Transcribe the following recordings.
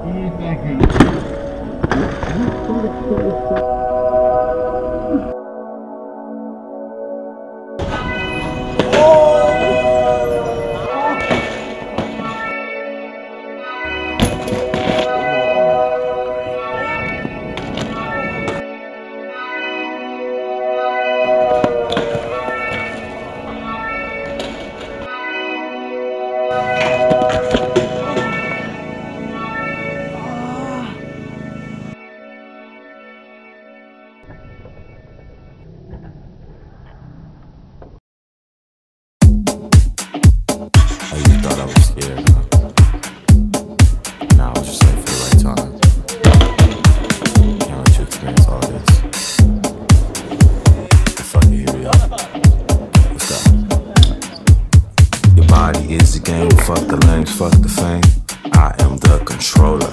Fuck the lanes, fuck the fame. I am the controller.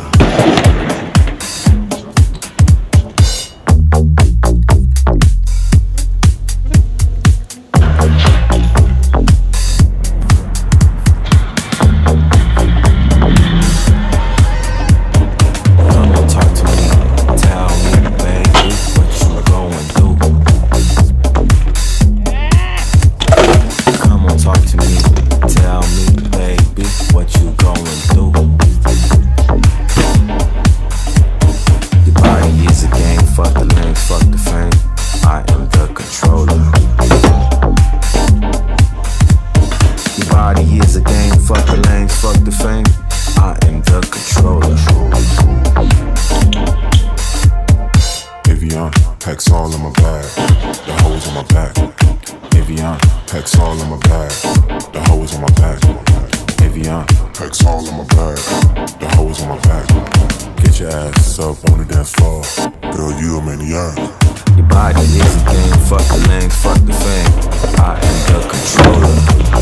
Packs all in my bag, the hoes on my back. Avion, packs all in my bag, the hoes on my back. Avion, packs all in my bag, the hoes on my back. Get your ass up on the dance floor, girl, you a maniac. Your body is a game, fuck the lanes, fuck the fame. I am the controller.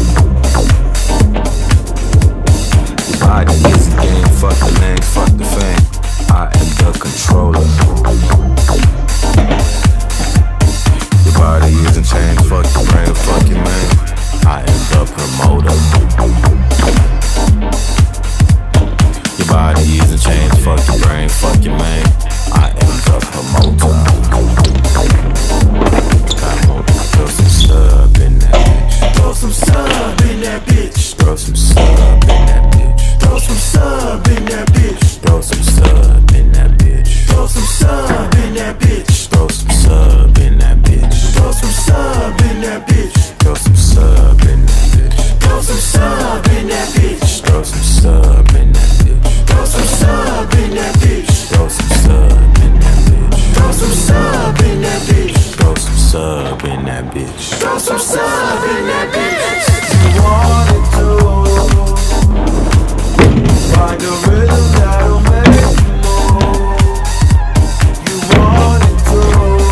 Your body is a game, fuck the lanes, fuck the fame. I am the controller. Your body isn't changed, fuck your brain, fuck your man. I am the promoter. Your body isn't changed, fuck your brain, fuck your man. I am the promoter. Come on, throw some sub in that bitch. Throw some sub in that bitch. Throw some sub in that bitch. Throw some sub in that bitch. Throw some sub in that bitch. Throw some sub in that bitch. Throw some sub in that bitch. Throw some sub in that bitch. Throw some sub in that bitch. Throw some sub in that bitch. Throw some sub in that bitch. Throw some sub in that bitch. Throw some sub in that bitch. Throw some sub in that bitch. Throw some sub in that bitch. Throw some sub in that bitch. You wanted to find a rhythm that'll make you move. You wanted to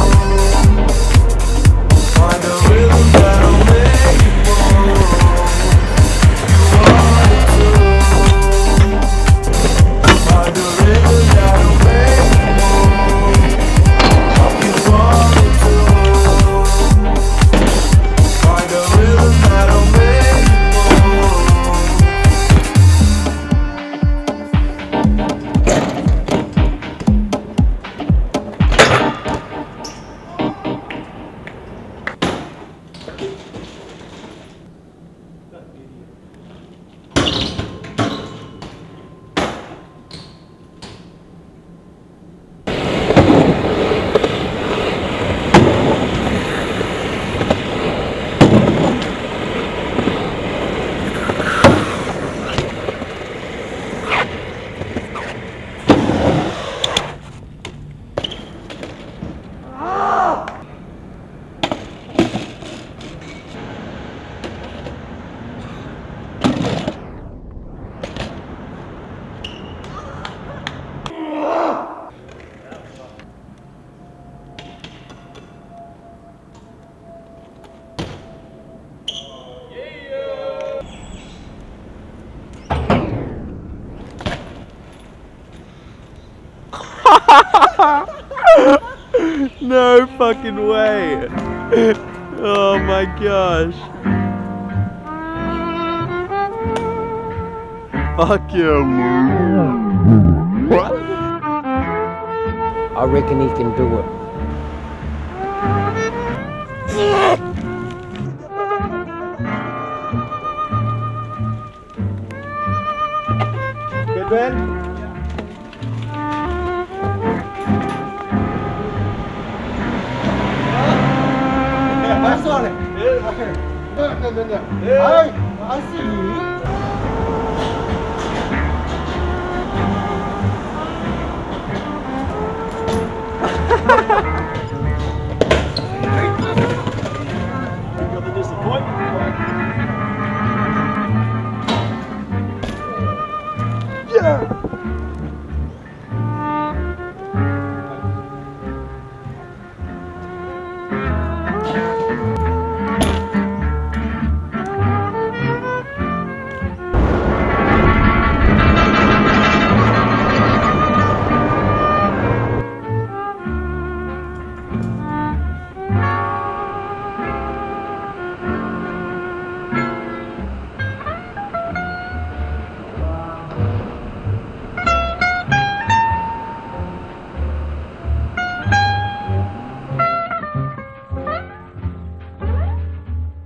find a rhythm that'll make you move. You wanted to find a rhythm that'll make you move. You wanted to find a rhythm that'll make you move. No fucking way. Oh my gosh. Fuck yeah, Lou. I reckon he can do it. Good, Ben? Nice on it. Okay. No. I see you. Got the disappointment. Yeah!